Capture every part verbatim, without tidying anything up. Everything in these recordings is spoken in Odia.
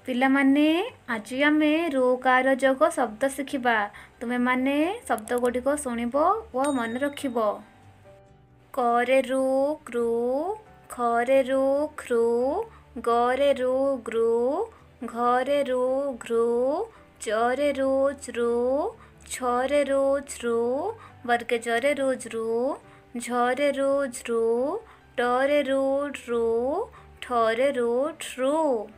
ପିଲାମାନେ ଆଜି ଆମେ ଋକାର ଯୋଗ ଶବ୍ଦ ଶିଖିବା। ତୁମେମାନେ ଶବ୍ଦ ଗୁଡ଼ିକ ଶୁଣିବ ଓ ମନେ ରଖିବ। କରେ ରୁ କ୍ରୁ, ଖରେ ରୁ ଖ୍ରୁ, ଗରେ ରୁ ଗ୍ରୁ, ଘରେ ରୁ ଘୃ, ଚରେ ରୁ ଚୃ, ଛରେ ରୁ ଛୃ, ବର୍ଗେ ଜରେ ରୁ ଜୃ, ଝରେ ରୁ ଝୃ, ଟରେ ରୁ ଋ, ଠରେ ରୁ ଠୃ।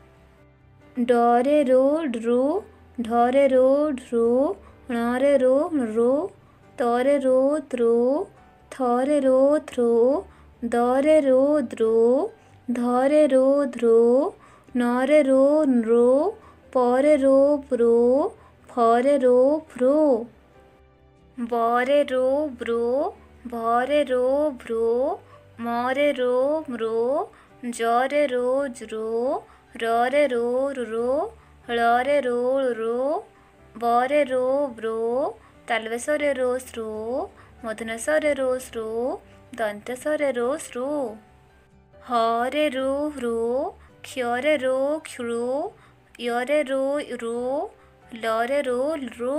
ଡରେ ରୁ ଡ୍ରୁ, ଢରେ ରୁ ଢୃ, ଣରେ ରୁ ଋ, ତରେ ରୁ ତୃ, ଥରେ ରୁ ଥୃ, ଦରେ ରୁ ଦୃ, ଧରେ ରୁ ଧୃ, ନରେ ରୁ ନୃ, ପରେ ରୁ ପୃ, ଫରେ ରୁ ଫୃ। ବରେ ରୁ ବୃ, ଭରେ ରୁ ଭୃ, ମରେ ରୁ ମୃ, ଜରେ ରୁ ଜୃ, ରରେ ରୁ ଋ, ଳରେ ରୁ ଋ, ବରେ ରୁ ବୃ, ତାଲବେଶରେ ରୁ ସୃ, ମୂର୍ଧନ୍ୟସ୍ୱରରେ ରୁ ସୃ, ଦନ୍ତ୍ୟସ୍ୱରରେ ରୁ ସୃ। ହରେ ରୁ ହୃ, କ୍ଷରେ ରୁ କ୍ଷୃ, ୟରେ ରୁ ଋ, ଲରେ ରୁ ଲୃ।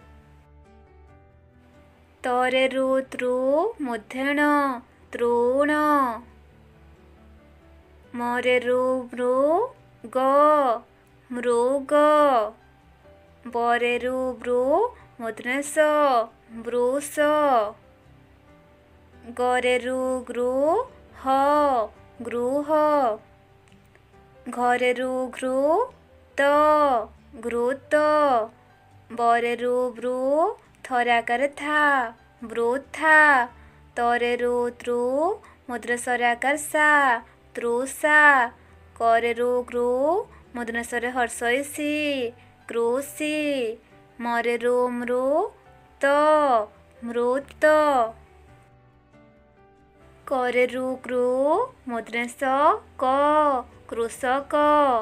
ତରେ ରୁ ତୃ, ମୂର୍ଧେଣ ତୃଣ। ମରେ ରୁ ମୃ, ଗ, ମୃଗ। ବରେ ରୁ ବୃ, ମୂର୍ଧନ୍ୟଷ ବୃଷ। ଗରେ ରୁ ଗୃ, ହ, ଗୃହ। ଘରେ ରୁ ଘୃ, ତ, ଘୃତ। ବରେ ରୁ ବୃ, ଥରେ ଆକାର ଥା, ବୃଥା। ତରେ ରୁ ତୃ, ମୂର୍ଧନ୍ୟସ୍ୱରେ ଆକାର ସା, ତୃଷା। କରେ ରୁ କୃ, ମୂର୍ଧନ୍ୟସ୍ୱରେ ହର୍ଷଇ ସି, କୃଷି। ମରେ ରୁ ମୃ, ତ, ମୃତ। କରେ ରୁ କୃ, ମୂର୍ଧନ୍ୟଷ କ, କୃଷକ।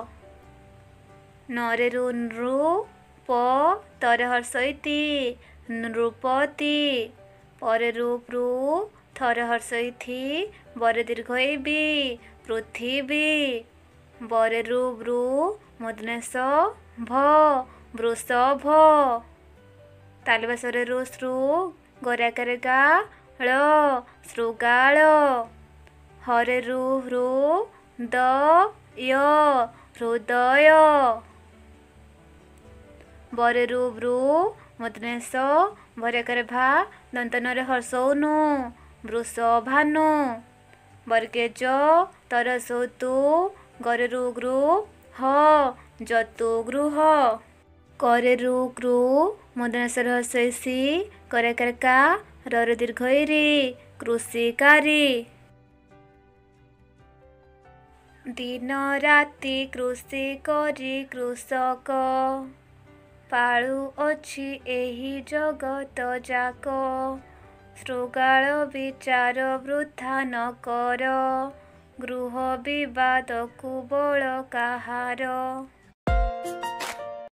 ନରେ ରୁ ନୃ, ପ, ତରେ ହର୍ଷଇ ତି, ନୃପତି। ପରେ ରୁ ପୃ, ଥରେ ହର୍ଷଇ ଥି, ବରେ ଦୀର୍ଘଇ ବି, ପୃଥିବୀ। ବରେ ରୁ ବୃ, ମୂର୍ଧନ୍ୟଷ ଭ, ବୃଷଭ। ତାଲବେଶରେ ରୁ ସୃ, ଗରେ ଆକାରେ ଗା, ଳ, ଶୃଗାଳ। ହରେ ରୁ ହୃ, ଦ, ୟ, ହୃଦୟ। ବରେ ରୁ ବୃ, ମୂର୍ଧନ୍ୟଷ ଭରେ ଆକାରେ ଭା, ଦନ୍ତ ନରେ ହର୍ଷଉ ନୁ, ବୃଷଭାନୁ। ବର୍ଗେ ଜ, ତରେ ହର୍ଷଉ ତୁ, ଗରେ ରୁ ଗୃ, ହ, ଜତୁଗୃହ। କରେ ରୁ କୃ, ମୂର୍ଧନ୍ୟଷରେ ହର୍ଷଇ ସି, ଗରେ ଆକାରେ କା, ରରେ ଦୀର୍ଘଇ ରି, କୃଷିକାରି। ଦିନ ରାତି କୃଷି କରି କୃଷକ, ପାଳୁଅଛି ଏହି ଜଗତ ଯାକ। ଶୃଗାଳ ବିଚାର ବୃଥା ନ କର, ଗୃହ ବିବାଦକୁ ବଳ କାହାର।